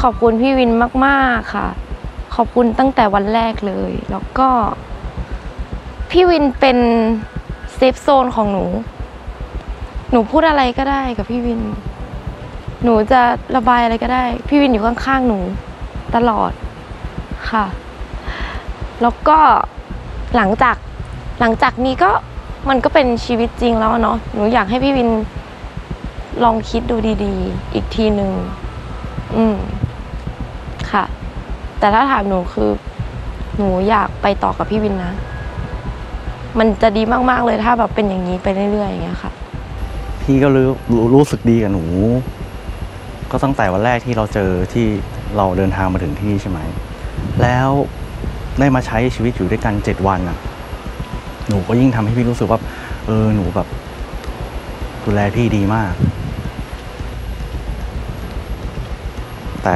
ขอบคุณพี่วินมากๆค่ะขอบคุณตั้งแต่วันแรกเลยแล้วก็พี่วินเป็นเซฟโซนของหนูพูดอะไรก็ได้กับพี่วินหนูจะระบายอะไรก็ได้พี่วินอยู่ข้างๆหนูตลอดค่ะแล้วก็หลังจากนี้ก็มันก็เป็นชีวิตจริงแล้วเนาะหนูอยากให้พี่วินลองคิดดูดีๆอีกทีหนึ่งค่ะแต่ถ้าถามหนูคือหนูอยากไปต่อกับพี่วินนะมันจะดีมากๆเลยถ้าแบบเป็นอย่างนี้ไปเรื่อยๆอย่างเงี้ยค่ะพี่ก็รู้สึกดีกับหนูก็ตั้งแต่วันแรกที่เราเจอที่เราเดินทางมาถึงที่ใช่ไหมแล้วได้มาใช้ชีวิตอยู่ด้วยกัน7 วันอ่ะหนูก็ยิ่งทำให้พี่รู้สึกว่าหนูแบบดูแลพี่ดีมากแต่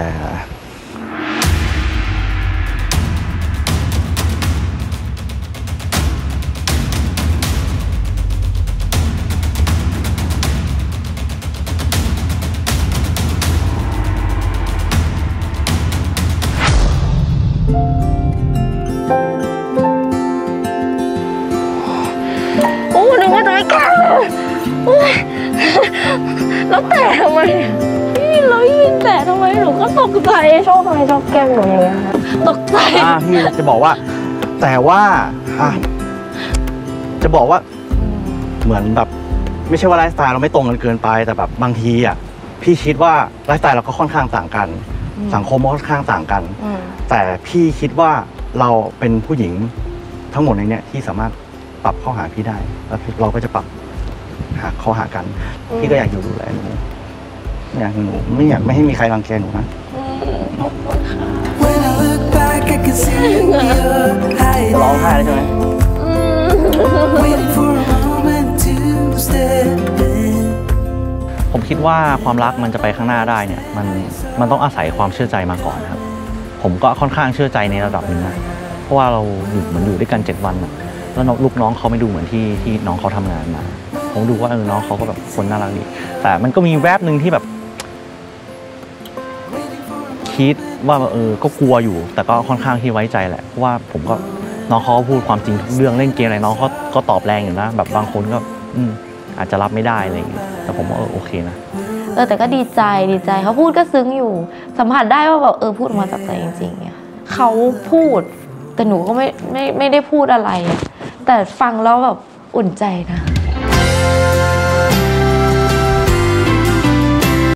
หนูว่าจะไม่กล้าแล้วแต่ทำไมพี่เรายินแต่ทำไมหนูก็ตกใจชอบอะไรชอบแกล้งหนูอย่างเงี้ยตกใจพี่จะบอกว่าแต่ว่าจะบอกว่าเหมือนแบบไม่ใช่ว่าไลฟ์สไตล์เราไม่ตรงกันเกินไปแต่แบบบางทีอ่ะพี่คิดว่าไลฟ์สไตล์เราก็ค่อนข้างต่างกันสังคมก็ค่อนข้างต่างกันแต่พี่คิดว่าเราเป็นผู้หญิงทั้งหมดในนี้ที่สามารถปรับเข้าหาพี่ได้แล้วเราก็จะปรับเข้าหากันพี่ก็อยากอยู่ดูแลหนูอยากหนูไม่อยากไม่ให้มีใครรังแกหนูนะจะร้องไห้ใช่ไหมผมคิดว่าความรักมันจะไปข้างหน้าได้เนี่ยมันต้องอาศัยความเชื่อใจมาก่อนครับผมก็ค่อนข้างเชื่อใจในระดับหนึ่งนะเพราะว่าเราอยู่ด้วยกัน7 วันแล้วลูกน้องเขาไม่ดูเหมือนที่น้องเขาทำงานมาผมดูว่าน้องเขาก็แบบคนน่ารักดีแต่มันก็มีแวบหนึ่งที่แบบคิดว่าก็กลัวอยู่แต่ก็ค่อนข้างที่ไว้ใจแหละเพราะว่าผมก็น้องเขาพูดความจริงทุกเรื่องเล่นเกมอะไรน้องเขาก็ตอบแรงอยู่นะแบบบางคนก็อาจจะรับไม่ได้อะไรอย่างเงี้ยแต่ผมว่าโอเคนะแต่ก็ดีใจเขาพูดก็ซึ้งอยู่สัมผัสได้ว่าแบบพูดออกมาจากใจจริงๆเนี่ยเขาพูดแต่หนูก็ไม่ได้พูดอะไรแต่ฟังแล้วแบบอุ่นใจนะ